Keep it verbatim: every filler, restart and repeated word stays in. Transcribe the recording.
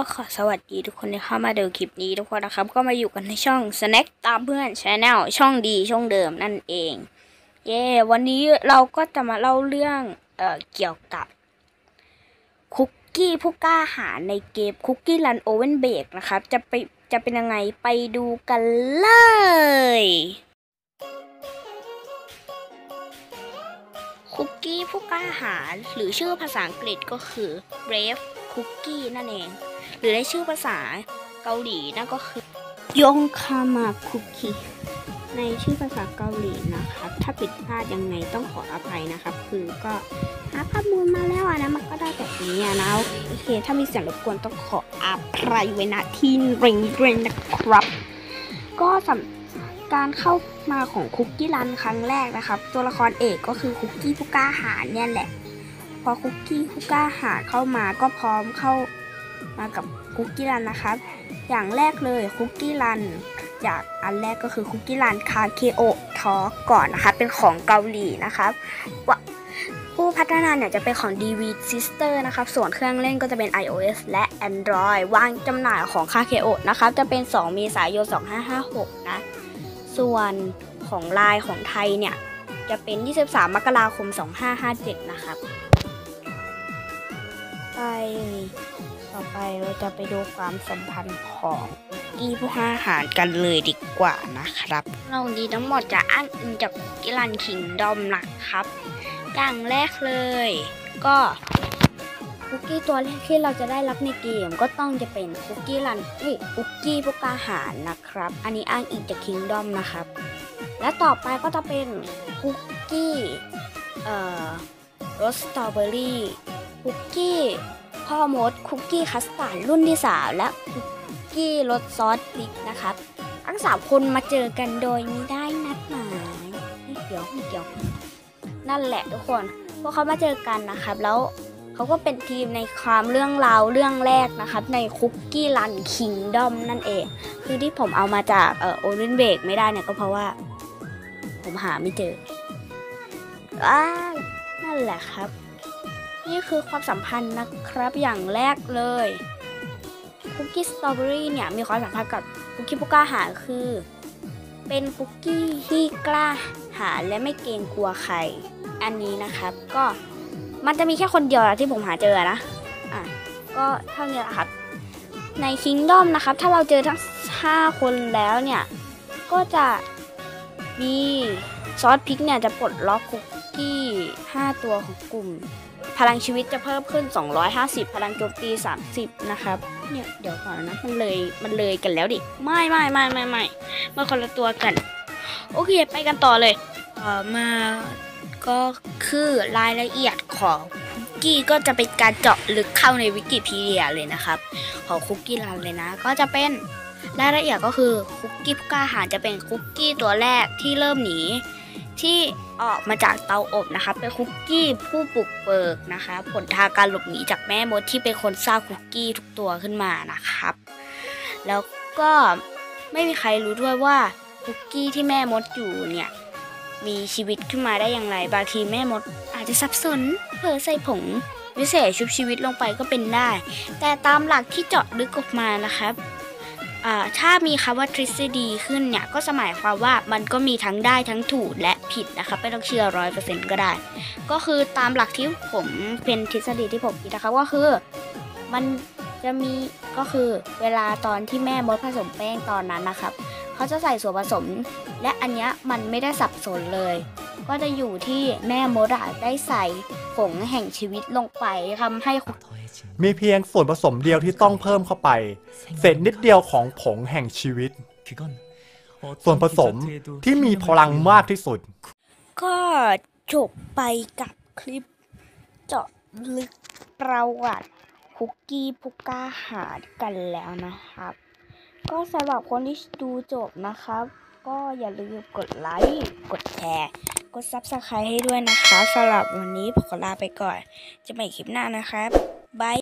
ขอสวัสดีทุกคนที่เข้ามาดูคลิปนี้ทุกคนนะครับก็มาอยู่กันในช่อง Snack ตามเพื่อน Channel ช่องดีช่องเดิมนั่นเองเย่วันนี้เราก็จะมาเล่าเรื่องเอ่อเกี่ยวกับคุกกี้ผู้กล้าหาญในเกมคุกกี้รันโอเว่นเบกนะครับจะไปจะเป็นยังไงไปดูกันเลยคุกกี้ผู้กล้าหาญหรือชื่อภาษาอังกฤษก็คือ Brave Cookie นั่นเองหรือในชื่อภาษาเกาหลีนั่นก็คือยงคามาคุกกี้ในชื่อภาษาเกาหลีนะครับถ้าผิดพลาดยังไงต้องขออภัยนะครับคือก็หาข้อมูลมาแล้วนะมันก็ได้แบบนี้นะโอเคถ้ามีเสียงรบกวนต้องขออภัยไว้ณที่เร่งๆนะครับก็สำการเข้ามาของคุกกี้รันครั้งแรกนะครับตัวละครเอกก็คือคุกกี้ผู้กล้าหาญเนี่ยแหละพอคุกกี้ผู้กล้าหาญเข้ามาก็พร้อมเข้ามากับคุกกี้รันนะครับอย่างแรกเลยคุกกี้รันจากอันแรกก็คือคุกกี้รันคาเคโอทอก่อนนะคะเป็นของเกาหลีนะครับผู้พัฒนาเนี่ยจะเป็นของ ดี วี Sister นะครับส่วนเครื่องเล่นก็จะเป็น iOS และ Android วางจำหน่ายของคาเคโอนะครับจะเป็นสองเมษายนสองพันห้าร้อยห้าสิบหกนะส่วนของไลน์ของไทยเนี่ยจะเป็นยี่สิบสามมกราคมสองพันห้าร้อยห้าสิบเจ็ดนะครับไปต่อไปเราจะไปดูความสัมพันธ์ของกี้ผู้กล้าหาญกันเลยดีกว่านะครับเราดีทั้งหมดจะอ้างอิงจากกิลันคิงดอมนะครับอย่างแรกเลยก็คุกกี้ตัวแรกที่เราจะได้รับในเกมก็ต้องจะเป็นคุกกี้รันเอ้ยคุกกี้ผู้กล้าหาญนะครับอันนี้อ้างอิงจากคิงดอมนะครับและต่อไปก็จะเป็นคุกกี้เอ่อรสสตรอเบอรี่คุกกี้พ่อมดคุกกี้คัสตาร์ดรุ่นที่สามและคุกกี้รสซอสพริกนะครับทั้งสามคนมาเจอกันโดยไม่ได้นัดหมายไม่เกี่ยวไม่เกี่ยวนั่นแหละทุกคนพวกเขามาเจอกันนะครับแล้วเขาก็เป็นทีมในความเรื่องราวเรื่องแรกนะครับในคุกกี้รันคิงดอมนั่นเองคือที่ผมเอามาจากเอ่อโอเรนเบกไม่ได้เนี่ยก็เพราะว่าผมหาไม่เจออ้านั่นแหละครับนี่คือความสัมพันธ์นะครับอย่างแรกเลยคุกกี้สตรอเบอรี่เนี่ยมีความสัมพันธ์กับคุกกี้ผู้กล้าหาญคือเป็นคุกกี้ที่กล้าหาญและไม่เกรงกลัวใครอันนี้นะครับก็มันจะมีแค่คนเดียวที่ผมหาเจอนะอ่ะก็เท่านี้แหละครับในคิงดอมนะครับถ้าเราเจอทั้งห้าคนแล้วเนี่ยก็จะมีซอสพริกเนี่ยจะปลดล็อกคุกกี้ห้าตัวของกลุ่มพลังชีวิตจะเพิ่มขึ้นสองร้อยห้าสิบพลังโจมตีสามสิบนะครับเนี่ยเดี๋ยวก่อนนะมันเลยมันเลยกันแล้วดิไม่ไม่ไม่ไม่ไม่มันคนละตัวกันโอเคไปกันต่อเลยต่อมาก็คือรายละเอียดของคุกกี้ก็จะเป็นการเจาะลึกเข้าในวิกิพีเดียเลยนะครับของคุกกี้รันเลยนะก็จะเป็นรายละเอียดก็คือคุกกี้ผู้กล้าหาญจะเป็นคุกกี้ตัวแรกที่เริ่มหนีที่ออกมาจากเตาอบนะครับเป็นคุกกี้ผู้ปลุกเบิกนะคะผลทางการหลบหนีจากแม่มดที่เป็นคนสร้างคุกกี้ทุกตัวขึ้นมานะครับแล้วก็ไม่มีใครรู้ด้วยว่าคุกกี้ที่แม่มดอยู่เนี่ยมีชีวิตขึ้นมาได้อย่างไรบางทีแม่มดอาจจะสับสนเผลอใส่ผงวิเศษชุบชีวิตลงไปก็เป็นได้แต่ตามหลักที่เจาะลึกออกมานะครับถ้ามีคำว่าทฤษฎีขึ้นเนี่ยก็หมายความว่ามันก็มีทั้งได้ทั้งถูกและผิดนะครับไม่ต้องเชื่อร้อยเปอร์เซ็นต์ก็ได้ก็คือตามหลักที่ผมเป็นทฤษฎีที่ผมคิดนะครับก็คือมันจะมีก็คือเวลาตอนที่แม่มดผสมแป้งตอนนั้นนะครับเขาจะใส่ส่วนผสมและอันนี้มันไม่ได้สับสนเลยก็จะอยู่ที่แม่มดได้ใส่ผงแห่งชีวิตลงไปทำให้มีเพียงส่วนผสมเดียวที่ต้องเพิ่มเข้าไปเศษนิดเดียวของผงแห่งชีวิตส่วนผสมที่มีพลังมากที่สุดก็จบไปกับคลิปเจาะลึกประวัติคุกกี้ผู้กล้าหาญกันแล้วนะครับก็สำหรับคนที่ดูจบนะครับก็อย่าลืมกดไลค์กดแชร์กดซับสไครบ์ให้ด้วยนะคะสำหรับวันนี้ผมขอลาไปก่อนจะไปคลิปหน้านะครับบาย